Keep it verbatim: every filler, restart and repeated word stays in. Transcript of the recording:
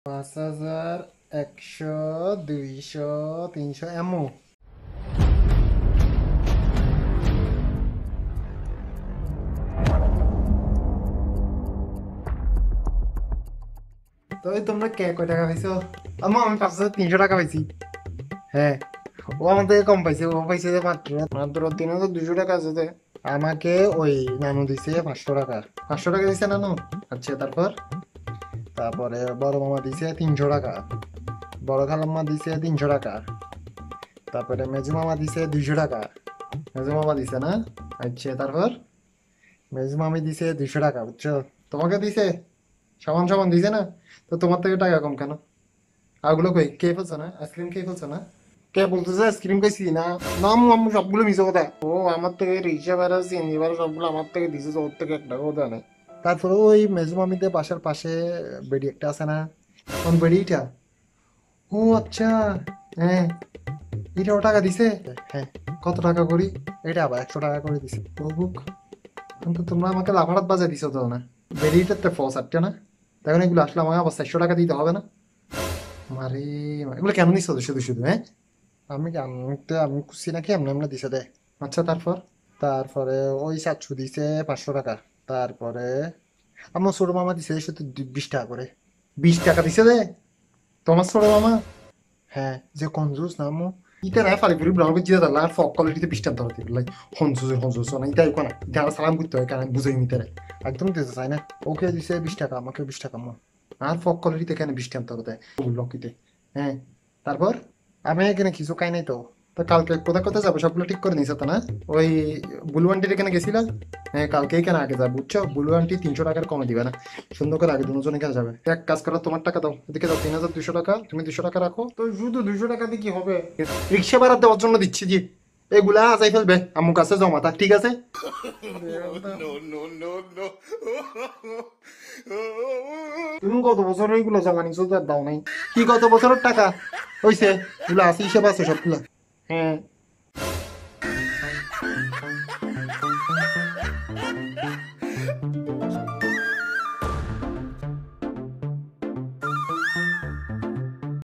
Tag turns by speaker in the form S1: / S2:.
S1: পাঁচ হাজার একশো দুইশো তিনশো এমও। তো এই তোমরা কে কয় টাকা পাইছো? আমু আমি পাঁচ হাজার তিনশো টাকা পাইছি। হ্যাঁ, ও আমার থেকে কম পাইছে, ও পাইছে যে মাত্র মাত্র তিন হাজার দুইশো টাকা আছে যে। আমাকে ওই নানু দিছে পাঁচশো টাকা। পাঁচশো টাকা দিছে নানু। আচ্ছা, তারপর তারপরে বড় মামা দিছে তিনশো টাকা। বড় খালাম্মা দিছে তিনশো টাকা। তারপরে মেজু মামা দিছে দুইশো টাকা। মেজু মামা দিছে না? আচ্ছা, তারপর মেজু মামি দিছে দুইশো টাকা, বুঝছো? তোমাকে দিছে সমান সমান দিছে না? তো তোমার থেকে টাকা কম কেন? আগুলো কই কে ফেলছো না? আইসক্রিম কে ফেলছো না? কে বলতেছে আইসক্রিম খাইছি না? না আম্মু, আম্মু সবগুলো মিশে কথা। ও আমার থেকে রিক্সা ভাড়া সিএনজি ভাড়া সবগুলো আমার থেকে দিছে, ওর থেকে এক টাকাও দেয় নাই। তারপরে ওই মেজু মামিদের বাসার পাশে বেডি একটা আছে না? কোন বেডিটা? ও আচ্ছা, হ্যাঁ, এটাও টাকা দিছে। হ্যাঁ, কত টাকা করি? এটা আবার একশো টাকা করে দিছে। ও বুক, কিন্তু তোমরা আমাকে লাফারাত বাজায় দিছো তো না? বেরিয়েটাতে ফস আটটা না? তখন এগুলো আসলে আমাকে আবার চারশো টাকা দিতে হবে না? মারে, এগুলো কেন দিছো শুধু শুধু? হ্যাঁ, আমি কি আমি তো আমি খুশি নাকি এমনি এমনি দিছে দে। আচ্ছা, তারপর তারপরে ওই চারশো দিছে পাঁচশো টাকা। তারপরে আমার ছোট মামা দিছে শুধু বিশ টাকা করে। বিশ টাকা দিছে দে তোমার ছোট মামা। হ্যাঁ, যে কনজুস না মো। ইটা না ফালি ফুরি ব্রাউন জিয়া দালা আর ফক কোয়ালিটিতে বিশটা ধরতে লাই হনজুস হনজুস না ইটা ইকো না ইটা সালাম করতে হয় কারণ বুঝাই নিতে রে। একদম দিতে চাই না। ওকে দিছে বিশ টাকা, আমাকে বিশ টাকা মো। আর ফক কোয়ালিটিতে কেন বিশটা ধরতে লকিতে? হ্যাঁ, তারপর আমি এখানে কিছু খাই নাই তো। তো কালকে কোথায় কোথায় যাবো সবগুলো ঠিক করে নিছে তো না? ওই বুলু আন্টির এখানে গেছিলাম। হ্যাঁ, কালকে এখানে আগে যাবো, বুঝছো? বুলু আন্টি তিনশো টাকার কমে দিবে না। সুন্দর করে আগে দুজন এখানে যাবে। এক কাজ করো, তোমার টাকা দাও, এদিকে দাও তিন হাজার দুশো টাকা, তুমি দুশো টাকা রাখো। তো শুধু দুশো টাকা দিয়ে কি হবে? রিক্সা ভাড়া দেওয়ার জন্য দিচ্ছি জি। এগুলা আজাই ফেলবে আমার কাছে জমা থাক, ঠিক আছে? তুমি কত বছর এইগুলো জমা নিছো, তার দাও নাই? কি কত বছরের টাকা হইছে? এগুলো আছে, হিসেব আছে সবগুলা। হ্যাঁ,